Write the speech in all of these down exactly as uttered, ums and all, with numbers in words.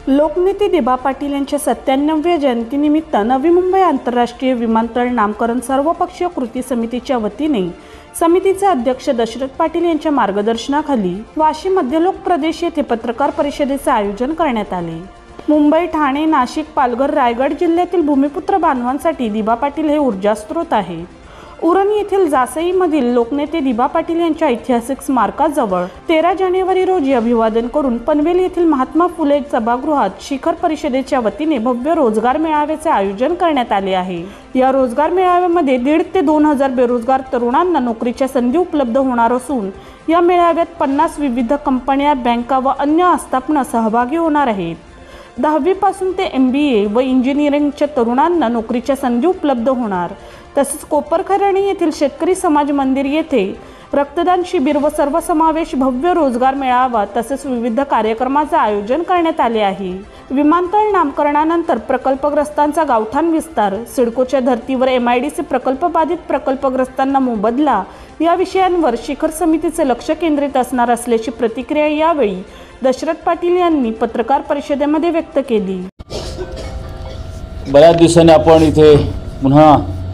लोकनेते दिबा पाटील यांच्या सत्त्याण्णव्या जयंतीनिमित्त नवी मुंबई आंतरराष्ट्रीय विमानतळ नामकरण सर्वपक्षीय कृती समितीच्या वतीने समितीचे अध्यक्ष दशरथ पाटील यांच्या मार्गदर्शनाखाली वाशी मध्यलोक प्रदेश येथे पत्रकार परिषदेचे आयोजन करण्यात आले। मुंबई, ठाणे, नाशिक, पालघर, रायगड जिल्ह्यातील भूमिपुत्र बांधवांसाठी दिबा पाटील हे ऊर्जास्त्रोत आहे। उरण येथील जासईमधील लोकनेते दिबा पाटील यांच्या ऐतिहासिक स्मारकाजवळ तेरा जानेवारी रोजी अभिवादन करून पनवेल येथील महात्मा फुले सभागृहात शिखर परिषदेच्या वतीने भव्य रोजगार मेळाव्याचे आयोजन करण्यात आले आहे। या रोजगार मेळाव्यामध्ये दीड ते दोन हजार बेरोजगार तरुणांना नोकरीच्या संधी उपलब्ध होणार असून या मेळाव्यात पन्नास विविध कंपन्या, बँका व अन्य आस्थापना सहभागी होणार आहेत। दहावी पासून ते एम बी ए व इंजिनिअरिंगच्या तरुणांना नोकरीच्या संधी उपलब्ध होणार। तसेच कोपरखैरणे येथील शेतकरी समाज मंदिर येथे रक्तदान शिबिर व सर्वसमावेश भव्य रोजगार मेळावा तसेच विविध कार्यक्रमाचे आयोजन करण्यात आले आहे। विमानतळ नामकरणानंतर प्रकल्पग्रस्तांचा गावठाण विस्तार, सिडकोच्या धर्तीवर एम आय डी सी प्रकल्प बाधित प्रकल्पग्रस्तांना मोबदला या विषयांवर शिखर समितीचे लक्ष केंद्रित असणार असल्याची प्रतिक्रिया यावेळी दशरथ पाटील यांनी पत्रकार परिषदेमध्ये व्यक्त केली। बऱ्याच दिवसांनी आपण इथे पुन्हा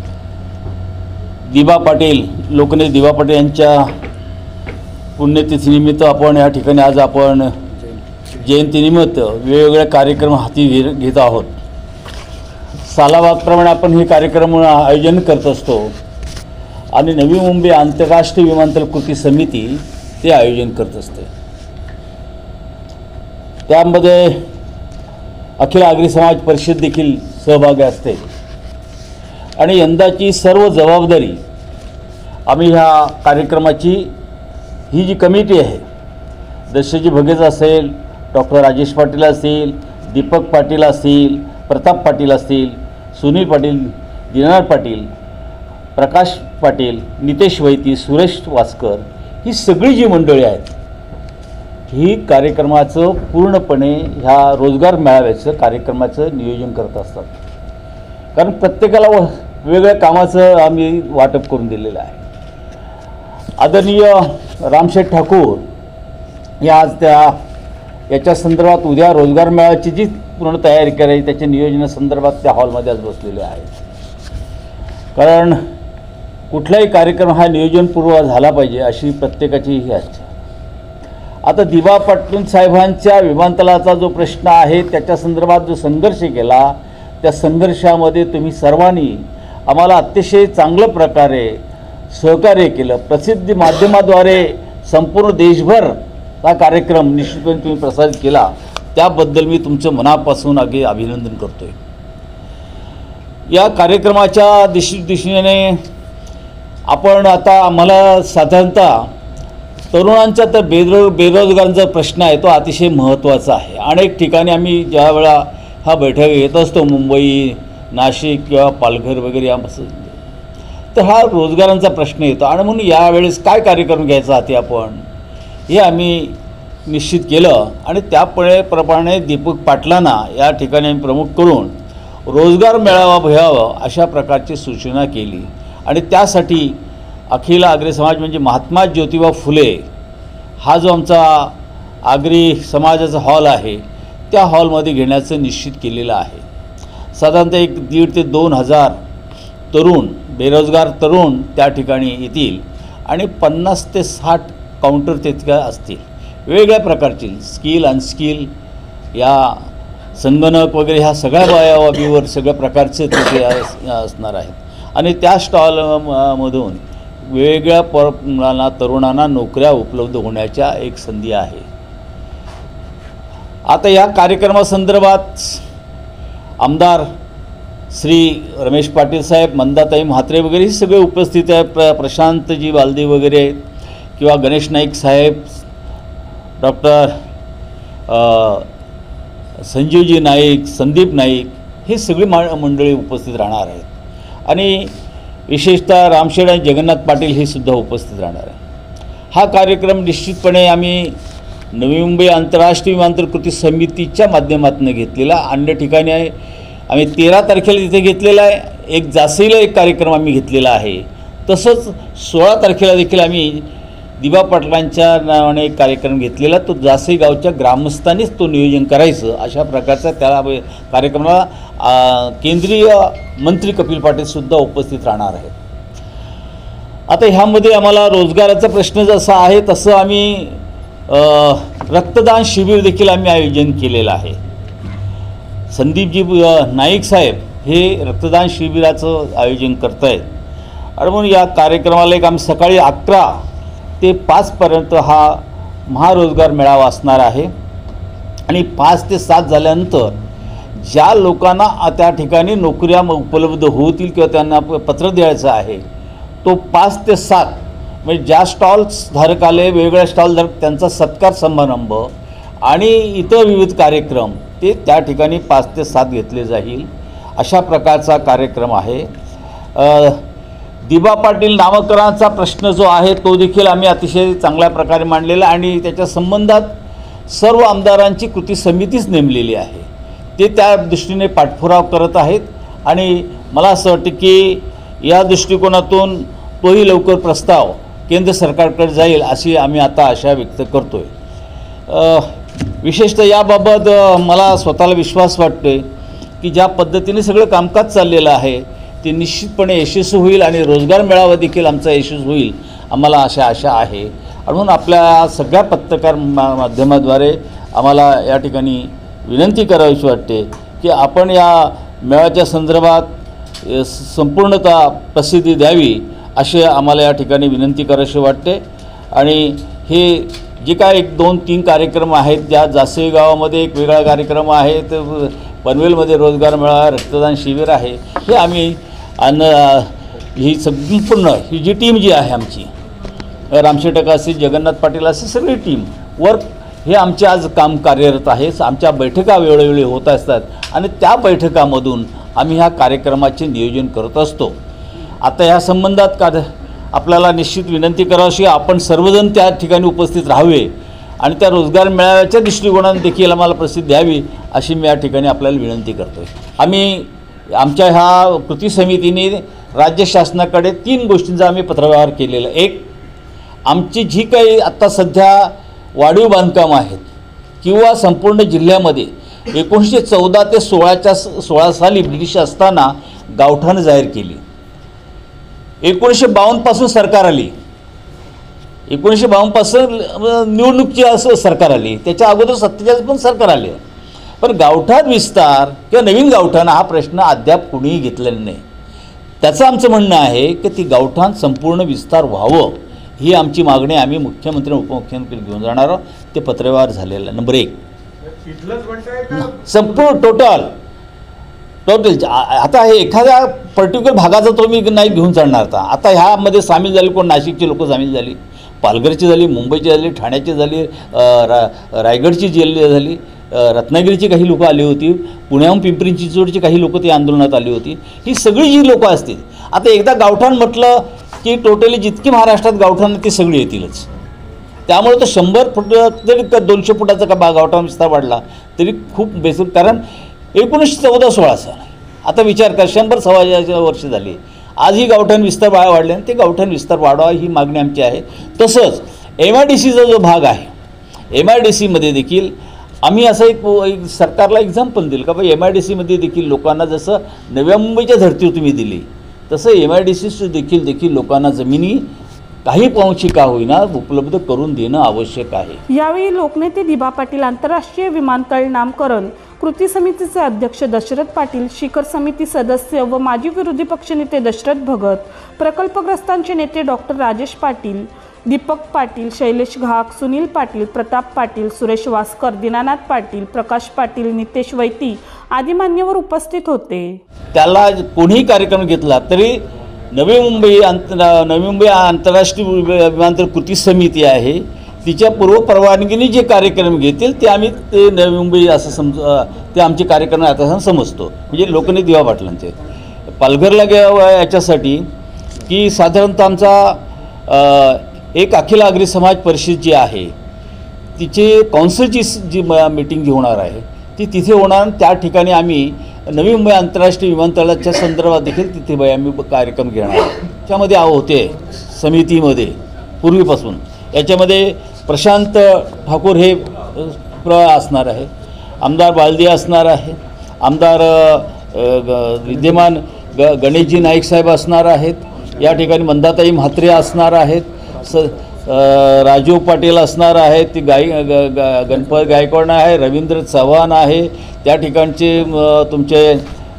दिबा पाटील लोकनेते दिबा पाटील यांच्या पुण्यतिथीनिमित्त आपण या ठिकाणी आज आपण जयंतीनिमित्त वेगवेगळे कार्यक्रम हाती घे घेत आहोत। सालाबादप्रमाणे आपण हे कार्यक्रम आयोजन करत असतो आणि नवी मुंबई आंतरराष्ट्रीय विमानतळ कृती समिती ते आयोजन करत असते। त्यामध्ये अखिल आगरी समाज परिषद देखील सहभागी असते आणि यंदाची सर्व जबाबदारी आम्ही ह्या कार्यक्रमाची ही जी कमिटी आहे, दशरथजी भगेज असेल, डॉक्टर राजेश पाटील असतील, दीपक पाटील असतील, प्रताप पाटील असतील, सुनील पाटील, दीनानाथ पाटील, प्रकाश पाटील, नितेश वैती, सुरेश वास्कर ही सगळी जी मंडळी आहेत ही कार्यक्रमाचं पूर्णपणे ह्या रोजगार मेळाव्याचं कार्यक्रमाचं नियोजन करत असतात। कारण प्रत्येकाला वेगवेगळ्या कामाचं आम्ही वाटप करून दिलेलं आहे। आदरणीय रामशेठ ठाकूर या आज त्या याच्या संदर्भात उद्या रोजगार मेळाव्याची जी पूर्ण तयारी करायची त्याच्या नियोजनासंदर्भात त्या हॉलमध्ये आज बसलेले आहेत। कारण कुठलाही कार्यक्रम हा नियोजनपूर्व झाला पाहिजे अशी प्रत्येकाची ही असते। आता दिबा पाटील साहेबांच्या विमानतळाचा जो प्रश्न आहे त्याच्या संदर्भात जो संघर्ष केला त्या संघर्षामध्ये तुम्ही सर्वांनी आम्हाला अतिशय चांगल्या प्रकारे सहकार्य केलं। प्रसिद्धी माध्यमाद्वारे संपूर्ण देशभर हा कार्यक्रम निश्चितपणे तुम्ही प्रसारित केला, त्याबद्दल मी तुमचं मनापासून अगदी अभिनंदन करतोय। या कार्यक्रमाच्या दिशी दिशेने आपण आता आम्हाला साधारणतः तरुणांचा तर बेरो बेरोजगारांचा प्रश्न आहे तो अतिशय महत्त्वाचा आहे। अनेक ठिकाणी आम्ही ज्या वेळा हा बैठक घेत असतो, मुंबई, नाशिक किंवा पालघर वगैरे या तर हा रोजगारांचा प्रश्न येतो आणि म्हणून यावेळेस काय कार्यक्रम घ्यायचा हाती आपण हे आम्ही निश्चित केलं आणि त्यामुळे प्रमाणे दीपक पाटलांना या ठिकाणी आम्ही प्रमुख करून रोजगार मेळावा घ्यावा अशा प्रकारची सूचना केली आणि त्यासाठी अखिल आगरी समाज म्हणजे महात्मा ज्योतिबा फुले हा जो आमचा आगरी समाजाचा हॉल आहे त्या हॉलमध्ये घेण्याचं निश्चित केलेलं आहे। साधारणतः एक दीड ते दोन हजार तरुण बेरोजगार तरुण त्या ठिकाणी येतील आणि पन्नास ते साठ काउंटर तिथे असतील, वेगवेगळ्या प्रकारची स्किल अनस्किल या संगणक वगैरे ह्या सगळ्या बाबीवर सगळ्या प्रकारचे तिथे असणार आहेत आणि त्या स्टॉलमधून वेगवेगळ्या पर तरुणांना नोकऱ्या उपलब्ध होण्याच्या एक संधी आहे। आता या कार्यक्रमासंदर्भात आमदार श्री रमेश पाटील साहेब, मंदाताई म्हात्रे वगैरे हे सगळे उपस्थित आहे। प्र प्रशांतजी बालदी वगैरे किंवा गणेश नाईक साहेब, डॉक्टर संजीवजी नाईक, संदीप नाईक हे सगळी मा मंडळी उपस्थित राहणार आहेत आणि विशेषतः रामशेठ आणि जगन्नाथ पाटील हे सुद्धा उपस्थित राहणार आहे। हा कार्यक्रम निश्चितपणे आम्ही नवी मुंबई आंतरराष्ट्रीय विमानतळ कृती समितीच्या माध्यमातून घेतलेला। अन्य ठिकाणी आहे आम्ही तेरा तारखेला तिथे घेतलेला आहे, एक जासईला एक कार्यक्रम आम्ही घेतलेला आहे। तसंच सोळा तारखेला देखील आम्ही दिबा पाटलांच्या नावाने एक कार्यक्रम घेतलेला, तो जासे गावच्या ग्रामस्थांनीच तो नियोजन करायचं अशा प्रकारचा त्याला कार्यक्रमाला आ, केंद्रीय मंत्री कपिल पाटीलसुद्धा उपस्थित राहणार आहेत. आता ह्यामध्ये आम्हाला रोजगाराचा प्रश्न जसा आहे तसं आम्ही अ, रक्तदान शिबिर देखील आम्ही आयोजन केलेलं आहे. संदीपजी नाईक साहेब हे रक्तदान शिबिराचं आयोजन करत आहेत आणि म्हणून या कार्यक्रमाला एक आम्ही सकाळी अकरा ते पाचपर्यंत हा महारोजगार मेळावा असणार आहे आणि पाच ते सात झाल्यानंतर ज्या लोकांना त्या ठिकाणी नोकऱ्या उपलब्ध होतील किंवा त्यांना पत्र द्यायचं आहे तो पाच ते सात म्हणजे ज्या स्टॉल्स धारक आले वेगवेगळ्या स्टॉल धारक त्यांचा सत्कार समारंभ आणि इतर विविध कार्यक्रम ते त्या ठिकाणी पाच ते सात घेतले जाईल अशा प्रकारचा कार्यक्रम आहे. दिबा पाटील नामकरणाचा प्रश्न जो आहे तो देखील आम्ही अतिशय चांगल्या प्रकारे मांडलेला आणि त्याच्या संबंधात सर्व आमदारांची कृती समितीच नेमलेली आहे. ते त्या दृष्टीने पाठपुरावा करत आहेत आणि मला असं वाटतं की या दृष्टिकोनातून तोही लवकर प्रस्ताव केंद्र सरकारकडे जाईल अशी आम्ही आता आशा व्यक्त करतो आहे. विशेषतः याबाबत मला स्वतःला विश्वास वाटतो आहे की ज्या पद्धतीने सगळं कामकाज चाललेलं आहे ते निश्चितपणे यशस्वी होईल आणि रोजगार मेळावा देखील आमचा यशस्वी होईल आम्हाला अशा आशा आहे. म्हणून आपल्या सगळ्या पत्रकार मा माध्यमाद्वारे आम्हाला या ठिकाणी विनंती करावीशी वाटते की आपण या मेळाव्याच्या संदर्भात संपूर्णतः प्रसिद्धी द्यावी असे आम्हाला या ठिकाणी विनंती करावीशी वाटते. आणि हे जे काय एक दोन तीन कार्यक्रम आहेत ज्या जासे गावामध्ये एक वेगळा कार्यक्रम आहे तर पनवेलमध्ये रोजगार मेळावा रक्तदान शिबिर आहे हे आम्ही अन्न ही संपूर्ण ही जी टीम जी आहे आमची रामशेटका असेल जगन्नाथ पाटील असे सगळी टीम वर्क हे आमचे आज काम कार्यरत आहे. आमच्या बैठका वेळोवेळी होत असतात आणि त्या बैठकामधून आम्ही ह्या कार्यक्रमाचे नियोजन करत असतो. आता ह्या संबंधात का आपल्याला निश्चित विनंती करावीशी आपण सर्वजण त्या ठिकाणी उपस्थित राहावे आणि त्या रोजगार मेळाव्याच्या दृष्टिकोनाने देखील आम्हाला प्रसिद्धी द्यावी अशी मी या ठिकाणी आपल्याला विनंती करतो आहे. आम्ही आमच्या ह्या कृती समितीने राज्य शासनाकडे तीन गोष्टींचा आम्ही पत्रव्यवहार केलेला. एक, आमची जी काही आत्ता सध्या वाढीव बांधकामं आहेत किंवा संपूर्ण जिल्ह्यामध्ये एकोणीसशे चौदा ते सोळाच्या सोळा साली ब्रिटिश असताना गावठाणं जाहीर केली. एकोणीसशे बावन्नपासून सरकार आली, एकोणीसशे बावन्नपासून निवडणुकीची असं सरकार आली, त्याच्या अगोदर सत्तेचाळीस पण सरकार आले, पण गावठाण विस्तार किंवा नवीन गावठाण हा प्रश्न अद्याप कुणीही घेतलेला नाही. त्याचं आमचं म्हणणं आहे की ती गावठाण संपूर्ण विस्तार व्हावं ही आमची मागणी आम्ही मुख्यमंत्री उपमुख्यमंत्री घेऊन जाणार आहोत. ते पत्रव्यवहार झालेलं. नंबर एक, संपूर्ण टोटल टोटल आता हे एखाद्या पर्टिक्युलर भागाचा तो मी नाही घेऊन चालणार. आता आता ह्यामध्ये सामील झाले कोण, नाशिकची लोकं सामील झाली, पालघरची झाली, मुंबईची झाली, ठाण्याची झाली, रा रायगडची जिल्हे झाली, रत्नागिरीची काही लोकं आली होती, पुण्याहून पिंपरी चिंचवडची काही लोकं ती आंदोलनात आली होती. ही सगळी जी लोकं असतील, आता एकदा गावठाण म्हटलं की टोटली जितकी महाराष्ट्रात गावठाण ती सगळी येतीलच. त्यामुळे तो शंभर फूट जरी दोनशे फुटाचा का बा गावठाण विस्तार वाढला तरी खूप बेसिक, कारण एकोणीसशे चौदा सोळा साल आता विचार कर शंभर सव्वा वर्ष झाली, आजही गावठाण विस्तार वाढ वाढले आणि ते गावठाण विस्तार वाढवा ही मागणी आमची आहे. तसंच एम आय डी सीचा जो भाग आहे, एम आय डी सीमध्ये देखील आम्ही असं एक एक सरकारला एक्झाम्पल दिलं का बाई एम आय डी सीमध्ये देखील लोकांना जसं नव्या मुंबईच्या धर्तीवर तुम्ही दिली तसं एम आय डी सी देखील देखील लोकांना जमिनी काही पाऊंची का होईना उपलब्ध करून देणं आवश्यक आहे. यावेळी लोकनेते दिबा पाटील, आंतरराष्ट्रीय विमानतळ नामकरण कृती समितीचे अध्यक्ष दशरथ पाटील, शिखर समिती सदस्य व माजी विरोधी पक्षनेते दशरथ भगत, प्रकल्पग्रस्तांचे नेते डॉक्टर राजेश पाटील, दीपक पाटील, शैलेश घाक, सुनील पाटील, प्रताप पाटील, सुरेश वासकर, दीनानाथ पाटील, प्रकाश पाटील, नितेश वैती आदी मान्यवर उपस्थित होते. त्याला कोणीही कार्यक्रम घेतला तरी नवी मुंबई आंत नवी मुंबई आंतरराष्ट्रीय विमानतळ कृती समिती आहे तिच्या पूर्वपरवानगीने जे कार्यक्रम घेतील ते आम्ही ते नवी मुंबई असं समज ते आमचे कार्यक्रम आता समजतो. म्हणजे लोकनेते दिबा पाटलांचे पालघरला गेला याच्यासाठी की साधारणतः आमचा एक अखिल आगरी समाज परिषद जी आहे तिचे कौन्सिलची जी मीटिंग जी होणार आहे ती तिथे होणार. त्या ठिकाणी आम्ही नवी मुंबई आंतरराष्ट्रीय विमानतळाच्या संदर्भात देखील तिथे बाई आम्ही कार्यक्रम घेणार. त्यामध्ये आहो होते समितीमध्ये पूर्वीपासून याच्यामध्ये प्रशांत ठाकूर हे प्र असणार आहे, आमदार बालदी असणार आहे, आमदार विद्यमान ग गणेशजी नाईक साहेब असणार आहेत, या ठिकाणी मंदाताई म्हात्रे असणार आहेत, स राजीव पाटील असणार आहेत, ती गाय ग ग गणपत गायकवाड आहे, रवींद्र चव्हाण आहे, त्या ठिकाणचे तुमचे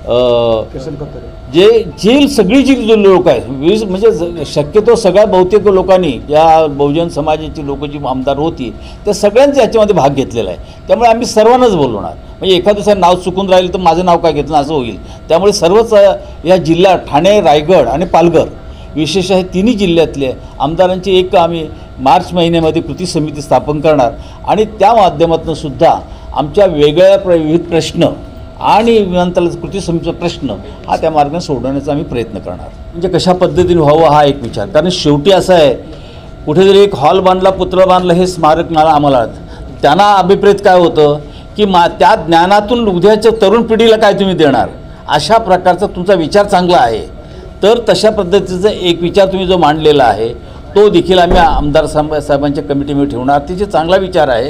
जे जी सगळी जी लोक आहेत वीस म्हणजे शक्यतो सगळ्या बहुतेक लोकांनी या बहुजन समाजाची लोक जी आमदार होती त्या सगळ्यांचा याच्यामध्ये भाग घेतलेला आहे. त्यामुळे आम्ही सर्वांनाच बोलवणार. म्हणजे एखाद दुसरं नाव चुकून राहिलं तर माझं नाव काय घेतलं असं होईल. त्यामुळे सर्वच या जिल्ह्यात ठाणे, रायगड आणि पालघर विशेष आहे तिन्ही जिल्ह्यातले आमदारांची एक आम्ही मार्च महिन्यामध्ये कृती समिती स्थापन करणार आणि त्या माध्यमातून सुद्धा आमच्या वेगळ्या प्र विविध प्रश्न आणि विमानतळाचा कृती समितीचा प्रश्न हा त्या मार्गाने सोडवण्याचा आम्ही प्रयत्न करणार. म्हणजे कशा पद्धतीने व्हावं हा एक विचार. कारण शेवटी असं आहे, कुठेतरी एक हॉल बांधला, पुतळा बांधलं हे स्मारक मला आम्हाला त्यांना अभिप्रेत काय होतं की मा त्या ज्ञानातून उद्याच्या तरुण पिढीला काय तुम्ही देणार, अशा प्रकारचा तुमचा विचार चांगला आहे. तर तशा पद्धतीचा एक विचार तुम्ही जो मांडलेला आहे तो देखील आम्ही आमदार साहेब साहेबांच्या कमिटीमध्ये ठेवणार. तिचे चांगला विचार आहे.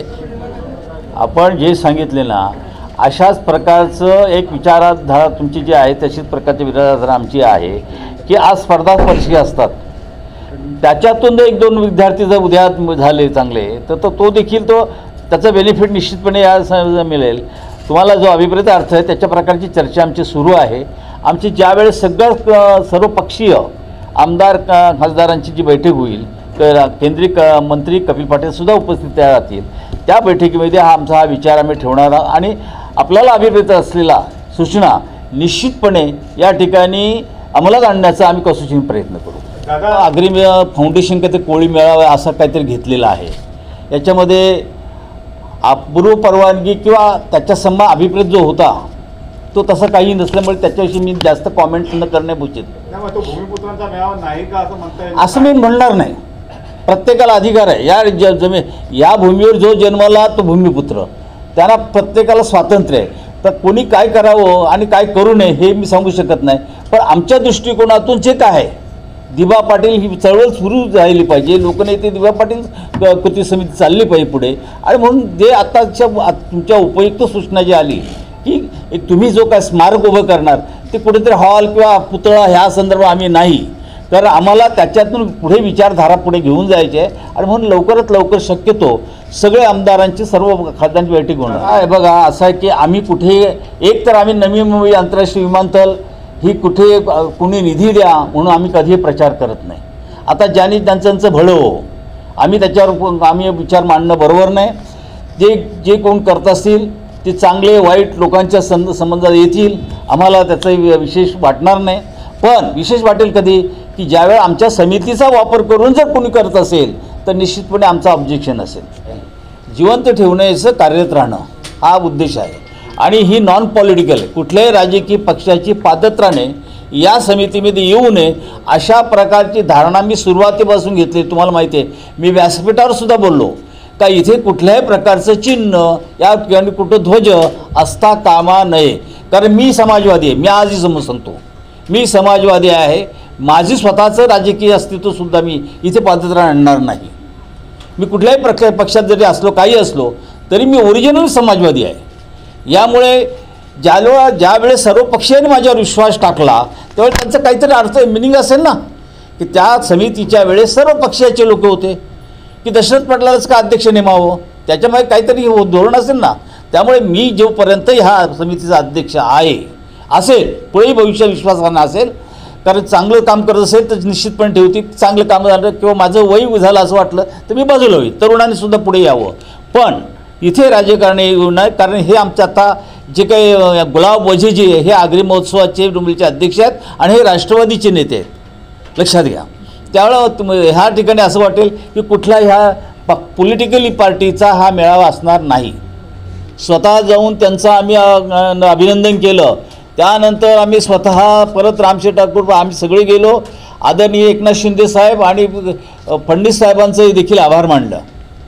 आपण जे सांगितले ना अशाच प्रकारचं एक विचारधारा तुमची जी आहे तशीच प्रकारची विचारधारा आमची आहे की आज स्पर्धा परीक्षा असतात, त्याच्यातून एक दोन विद्यार्थी जर उद्या झाले चांगले तर तो तो देखील तो त्याचा बेनिफिट निश्चितपणे या मिळेल. तुम्हाला जो अभिप्रेत अर्थ आहे त्याच्या प्रकारची चर्चा आमची सुरू आहे. आमची ज्यावेळेस सगळं सर्वपक्षीय आमदार खासदारांची जी बैठक होईल तर केंद्रीय क मंत्री कपिल पाटीलसुद्धा उपस्थित राहतील. त्या बैठकीमध्ये हा आमचा हा विचार आम्ही ठेवणार आणि आपल्याला अभिप्रेत असलेला सूचना निश्चितपणे या ठिकाणी अंमलात आणण्याचा आम्ही कसोशीने प्रयत्न करू. अग्रिम फाउंडेशन काहीतरी कोळी मेळावा असं काहीतरी घेतलेलं आहे. याच्यामध्ये पूर्व परवानगी किंवा त्याच्या संबंध अभिप्रेत जो होता तो तसा काही नसल्यामुळे त्याच्याविषयी मी जास्त कॉमेंट न करण्यापुचित. भूमिपुत्रांचा मेळावा नाही का असं म्हणता येईल? असं मी म्हणणार नाही. प्रत्येकाला अधिकार आहे. या ज जमी या भूमीवर जो जन्मला तो भूमिपुत्र, त्यांना प्रत्येकाला स्वातंत्र्य आहे. तर कोणी काय करावं आणि काय करू नये हे मी सांगू शकत नाही. पण आमच्या दृष्टिकोनातून जे काय आहे, दिबा पाटील ही चळवळ सुरू राहिली पाहिजे, लोकनेते दिबा पाटील कृती समिती चालली पाहिजे पुढे. आणि म्हणून जे आताच्या तुमच्या उपयुक्त सूचना जी आली की एक तुम्ही जो काय स्मारक उभं करणार ते कुठेतरी हॉल किंवा पुतळा ह्या संदर्भात आम्ही नाही, तर आम्हाला त्याच्यातून पुढे विचारधारा पुढे घेऊन जायची आहे. आणि म्हणून लवकरात लवकर शक्यतो सगळे आमदारांची सर्व खासदारांची बैठक होणार आहे. बघा असं आहे की आम्ही कुठे एक तर आम्ही नवी मुंबई आंतरराष्ट्रीय विमानतळ ही कुठे कुणी निधी द्या म्हणून आम्ही कधीही प्रचार करत नाही. आता ज्यांनी त्यांचं भलं आम्ही त्याच्यावर आम्ही विचार मांडणं बरोबर नाही. जे जे कोण करत असतील ते चांगले वाईट लोकांच्या सं संबंधात येतील, आम्हाला त्याचं विशेष वाटणार नाही. पण विशेष वाटेल कधी की ज्यावेळेस आमच्या समितीचा वापर करून जर कोणी करत असेल तर निश्चितपणे आमचा ऑब्जेक्शन असेल. जिवंत ठेवण्याचं कार्यरत राहणं हा उद्देश आहे. आणि ही नॉन पॉलिटिकल कुठल्याही राजकीय पक्षाची पादत्राणे या समितीमध्ये येऊ नये अशा प्रकारची धारणा मी सुरुवातीपासून घेतली. तुम्हाला माहिती आहे मी व्यासपीठावर सुद्धा बोललो का इथे कुठल्याही प्रकारचं चिन्ह या ठिकाणी कुठं ध्वज असता कामा नये. कारण मी समाजवादी आहे. मी आजही समज सांगतो मी समाजवादी आहे. माझी स्वतःचं राजकीय अस्तित्वसुद्धा मी इथे पादत्राण आणणार नाही. मी कुठल्याही प्रकार पक्षात जरी असलो काही असलो तरी मी ओरिजिनल समाजवादी आहे. यामुळे ज्यावेळेला ज्यावेळेस सर्व पक्षीयांनी माझ्यावर विश्वास टाकला त्यावेळेस त्यांचं काहीतरी अर्थ मिनिंग असेल ना की त्या समितीच्या वेळेस सर्व पक्षाचे लोक होते की दशरथ पाटलालाच का अध्यक्ष नेमावं, त्याच्यामुळे काहीतरी धोरण असेल ना. त्यामुळे मी जोपर्यंत ह्या समितीचा अध्यक्ष आहे असेल पुढेही भविष्यात विश्वासानं असेल. कारण चांगलं काम करत असेल तर निश्चितपणे ठेवतील. चांगलं काम झालं किंवा माझं वय झालं असं वाटलं तर मी बाजूला होईल. तरुणांनी सुद्धा पुढे यावं. पण इथे राजकारणी येऊ नये. कारण हे आमच्या आता जे काही गुलाब वझे जे हे आगरी महोत्सवाचे डुंबरीचे अध्यक्ष आहेत आणि हे राष्ट्रवादीचे नेते आहेत, लक्षात घ्या. त्यावेळेला ह्या ठिकाणी असं वाटेल की कुठल्या ह्या प पॉलिटिकली पार्टीचा हा मेळावा असणार नाही. स्वतः जाऊन त्यांचं आम्ही अभिनंदन केलं. त्यानंतर आम्ही स्वतः परत रामशेठ ठाकूर आम्ही सगळे गेलो. आदरणीय एकनाथ शिंदे साहेब आणि फडणवीस साहेबांचंही देखील आभार मानलं.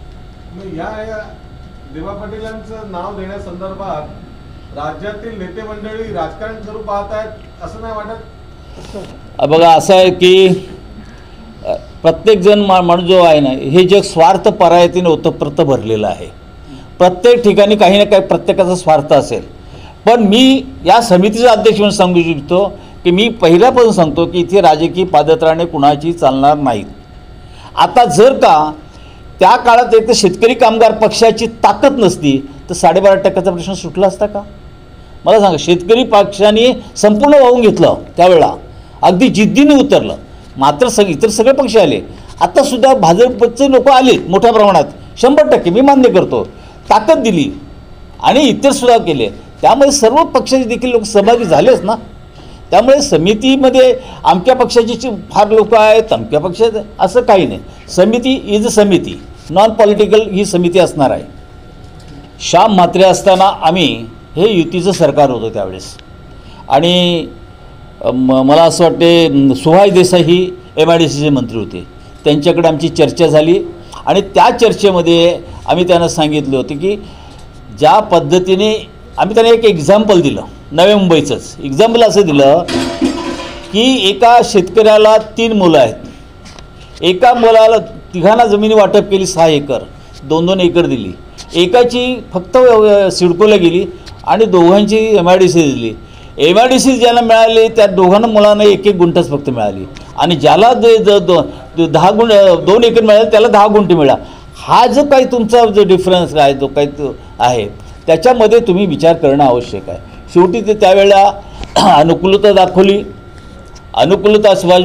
या दिबा पाटीलांचं नाव देण्यासंदर्भात राज्यातील नेते मंडळी राजकारण सुरू पाहत आहेत असं नाही वाटत? बघा असं आहे की प्रत्येकजण मा माणूस जो आहे ना, हे जग स्वार्थ परायतीने ओतप्रत भरलेलं आहे. प्रत्येक ठिकाणी काही ना काही प्रत्येकाचा स्वार्थ असेल. पण मी या समितीचा अध्यक्ष म्हणून सांगू इच्छितो की मी पहिल्यापासून सांगतो की इथे राजकीय पादत्राणे कुणाची चालणार नाहीत. आता जर का त्या काळात एक तर शेतकरी कामगार पक्षाची ताकद नसती तर साडेबारा टक्क्याचा प्रश्न सुटला असता का? मला सांगा. शेतकरी पक्षाने संपूर्ण वाहून घेतलं त्यावेळेला, अगदी जिद्दीने उतरलं. मात्र सग इतर सगळे पक्ष आले. आत्तासुद्धा भाजपचे लोक आले मोठ्या प्रमाणात, शंभर टक्के मी मान्य करतो. ताकद दिली आणि इतरसुद्धा केले. त्यामुळे सर्व पक्षाचे देखील लोक सहभागी झालेच ना. त्यामुळे समितीमध्ये अमक्या पक्षाची फार लोक आहेत, अमक्या पक्षाचे असं काही नाही. समिती इज अ समिती, नॉन पॉलिटिकल ही समिती असणार आहे. श्याम म्हात्रे असताना आम्ही हे युतीचं सरकार होतं त्यावेळेस. आणि म मला असं वाटते सुभाष देसाई ही एम आय डी सीचे मंत्री होते. त्यांच्याकडे आमची चर्चा झाली आणि त्या चर्चेमध्ये आम्ही त्यांना सांगितलं होतं की ज्या पद्धतीने आम्ही त्यांना एक एक्झाम्पल दिलं, नव्या मुंबईचंच एक्झाम्पल असं दिलं की एका शेतकऱ्याला तीन मुलं आहेत. एका मुलाला तिघांना जमिनी वाटप केली, सहा एकर, दोन दोन एकर दिली. एकाची फक्त सिडकोला गेली आणि दोघांची एम आय डी सी दिली. एम आय डी सी ज्याला मिळाली त्या दोघांना मुलांना एक एक गुंठच फक्त मिळाली आणि ज्याला जे दो दहा गुंठ दोन एकर मिळाले त्याला दहा गुंठे मिळाला. हा जो काही तुमचा जो डिफरन्स आहे, जो काही तो आहे, त्याच्यामध्ये तुम्ही विचार करणं आवश्यक आहे. शेवटी ते त्यावेळेला अनुकूलता दाखवली, अनुकूलता सुभाष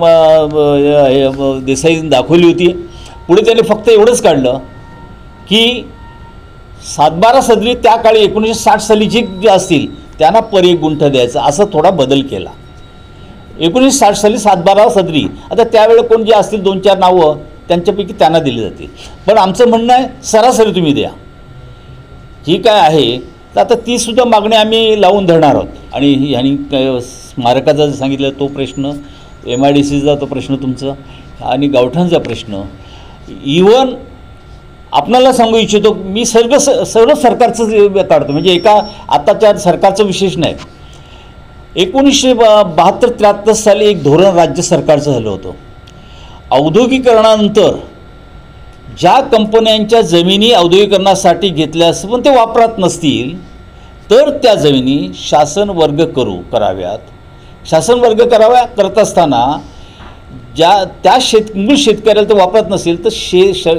देसाईंनी दाखवली होती. पुढे त्यांनी फक्त एवढंच काढलं की सातबारा सदरी त्या काळी एकोणीसशे साठ सालीची जे असतील त्यांना पर एक गुंठ द्यायचं, असा थोडा बदल केला. एकोणीसशे साठ साली सातबारा सदरी, आता त्यावेळेला कोण जे असतील दोन चार नावं त्यांच्यापैकी त्यांना दिली जातील. पण आमचं म्हणणं आहे सरासरी तुम्ही द्या. ही काय आहे तर आता तीसुद्धा मागणी आम्ही लावून धरणार आहोत. आणि ह्यांनी स्मारकाचा जे सांगितलं तो प्रश्न, एम आय डी सीचा तो प्रश्न तुमचा, आणि गावठाणचा प्रश्न, इवन आपणाला सांगू इच्छितो मी सर्व सर्व सरकारचं काढतो. म्हणजे एका आत्ताच्या सरकारचं विशेष नाही. एकोणीसशे बहात्तर त्र्याहत्तर साली एक धोरण राज्य सरकारचं झालं होतं. औद्योगिकरणानंतर ज्या कंपन्यांच्या जमिनी औद्योगिकरणासाठी घेतल्या असं पण ते वापरात नसतील तर त्या जमिनी शासन वर्ग करू कराव्यात. शासन वर्ग कराव्या करत असताना ज्या त्या शेत मूळ शेतकऱ्याला ते वापरत नसेल तर शे श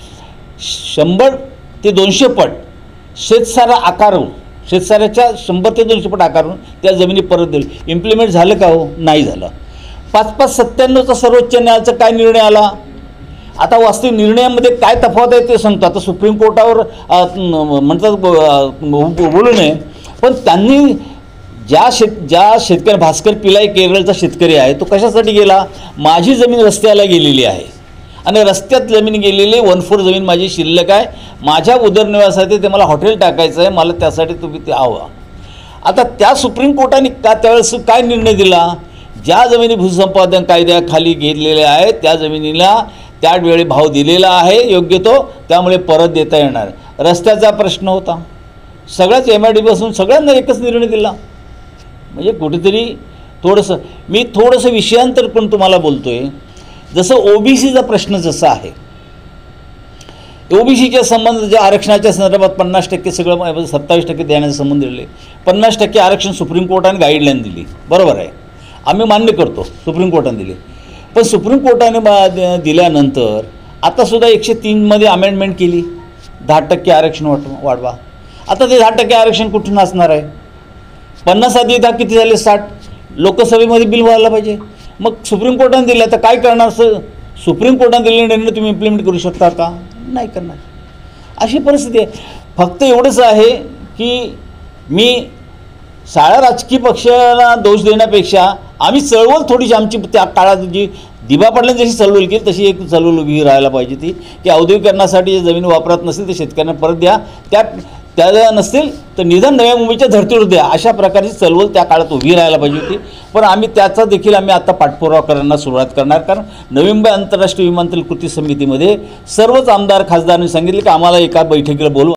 शंभर ते दोनशे पट शेतसारा आकारून, शेतसाऱ्याच्या शंभर ते दोनशे पट आकारून त्या जमिनी परत दिली. इम्प्लिमेंट झालं का हो? नाही झालं. पाच पाच सत्त्याण्णवचा सर्वोच्च न्यायालयाचा काय निर्णय आला? आता वास्तविक निर्णयामध्ये काय तफावत आहे ते सांगतो. आता सुप्रीम कोर्टावर म्हणतात बोलू नये, पण त्यांनी ज्या शेत ज्या शेतकरी भास्कर पिलाई केरळचा शेतकरी आहे तो कशासाठी गेला? माझी जमीन रस्त्याला गेलेली आहे आणि रस्त्यात जमीन गेलेली वन फोर जमीन माझी शिल्लक आहे, माझ्या उदरनिर्वाहासाठी ते मला हॉटेल टाकायचं आहे, मला त्यासाठी तुम्ही ते हवं. आता त्या सुप्रीम कोर्टाने का त्यावेळेस काय निर्णय दिला? ज्या जमिनी भूसंपादन कायद्याखाली घेतलेल्या आहेत त्या जमिनीला त्यावेळी भाव दिलेला आहे योग्य तो, त्यामुळे परत देता येणार. रस्त्याचा प्रश्न होता, सगळ्याच एम आय डी पासून सगळ्यांना एकच निर्णय दिला. म्हणजे कुठेतरी थोडंसं मी थोडंसं विषयांतर पण तुम्हाला बोलतो आहे. जसं ओबीसीचा प्रश्न जसा आहे, ओबीसीच्या संबंध ज्या आरक्षणाच्या संदर्भात पन्नास टक्के सगळं सत्तावीस टक्के देण्याचे संबंध दिले, पन्नास टक्के आरक्षण सुप्रीम कोर्टाने गाईडलाईन दिली, बरोबर आहे, आम्ही मान्य करतो सुप्रीम कोर्टाने दिले. पण सुप्रीम कोर्टाने दिल्यानंतर आतासुद्धा एकशे तीनमध्ये अमेंडमेंट केली, दहा टक्के आरक्षण वाट वाढवा. आता ते दहा टक्के आरक्षण कुठून असणार आहे? पन्नास आधी दहा किती झाले? साठ. लोकसभेमध्ये बिल व्हायला पाहिजे. मग सुप्रीम कोर्टाने दिलं तर काय करणार? सर सुप्रीम कोर्टाने दिलेले निर्णय तुम्ही इम्प्लिमेंट करू शकता का? नाही करणार. अशी परिस्थिती आहे. फक्त एवढंच आहे की मी साऱ्या राजकीय पक्षाला दोष देण्यापेक्षा आम्ही चळवळ थोडीशी आमची त्या काळात जी दिबा पाटलांनी जशी चळवळ केली तशी एक चळवळ उभी राहायला पाहिजे ती की औद्योगिकरणासाठी जे जमीन वापरत नसेल ते शेतकऱ्यांना परत द्या, त्या त्या नसतील तर निदान नव्या मुंबईच्या धर्तीवर द्या, अशा प्रकारची चळवळ त्या काळात उभी राहायला पाहिजे होती. पण आम्ही त्याचा देखील आम्ही आता पाठपुरावा करण्यास सुरुवात करणार. कारण नवी मुंबई आंतरराष्ट्रीय विमानतळ कृती समितीमध्ये सर्वच आमदार खासदारांनी सांगितले की आम्हाला एका बैठकीला बोलू.